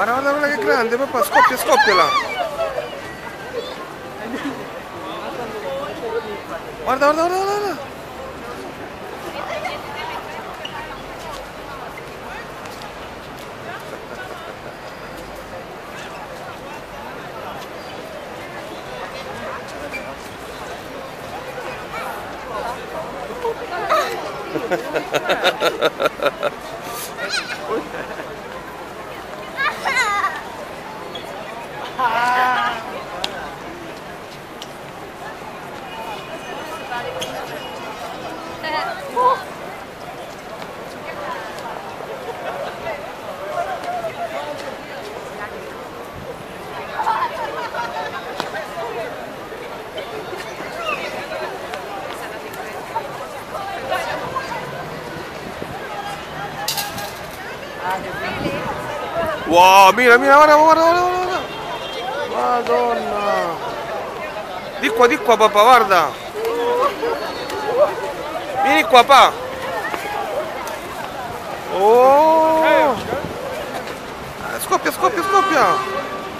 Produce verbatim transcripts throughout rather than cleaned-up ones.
Guarda, guarda, guarda che grande, papà, scoppia, scoppia là. Guarda, guarda, guarda, guarda. Wow, mira, mira, guarda, guarda, guarda, guarda. Madonna. Di qua, di qua, papà, guarda. Vieni qua, papà. Oh. Scoppia, scoppia, scoppia.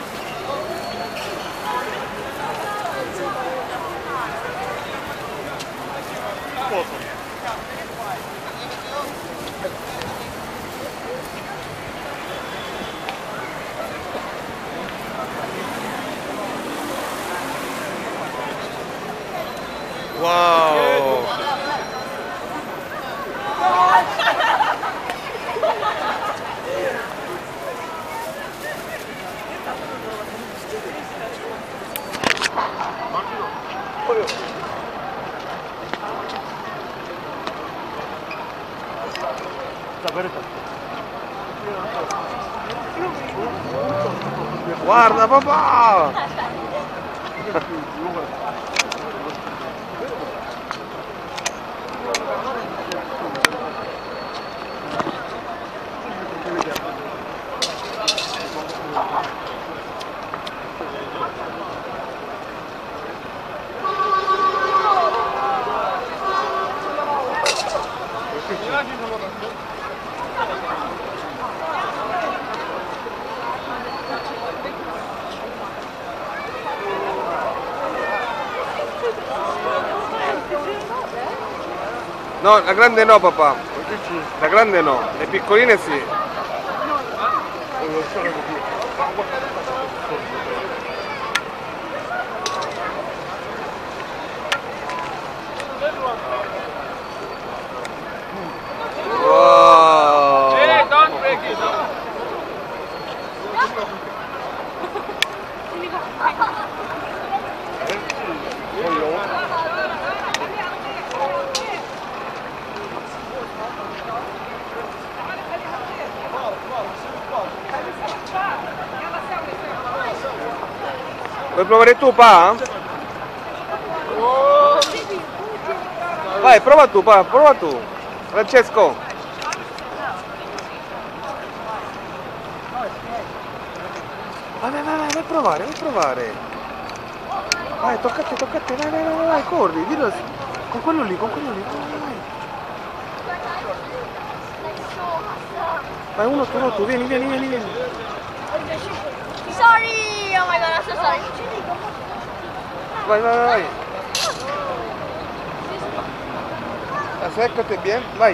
Wow! Guarda papà! No, la grande no papà, la grande no, le piccoline sì. Wow! Hey, don't break it. Vuoi provare tu, pa? Vai, prova tu, pa, prova tu. Francesco. Vai, vai, vai, vai, vai provare, vai provare. Vai, tocca a te, tocca a te, vai, vai, vai, vai, corri, dillo con quello lì, con quello lì, vai, vai. Vai, uno tu, uno tu, vieni, vieni, vieni, vieni. Sorry! Oh my god, I'm so sorry. Vai, vai, vai. Acércate bien, vai.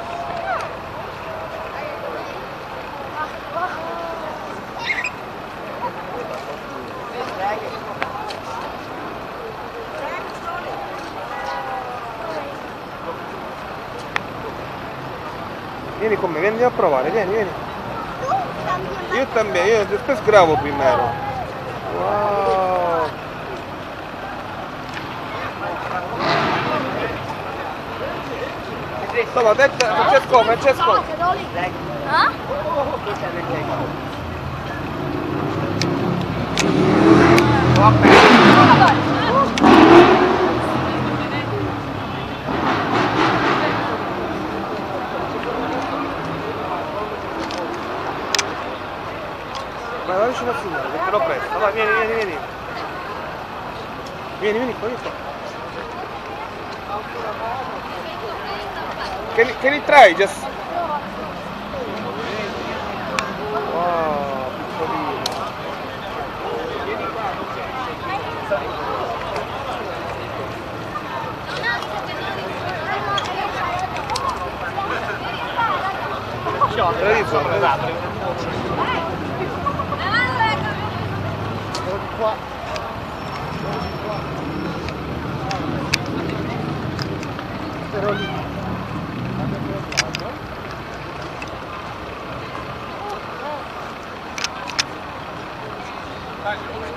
Vieni con me, vieni a provare, vieni, vieni. Io también, io después grabo primero. Wow. Toma, aspetta, Francesco, Francesco. Ah? Ma vai vicino a signore, che te lo presto. Vai, vieni, vieni, vieni. Vieni, vieni qua, vieni qua. Can, can you try just? Wow. Era di fronte. Qua. Però lì. Dai,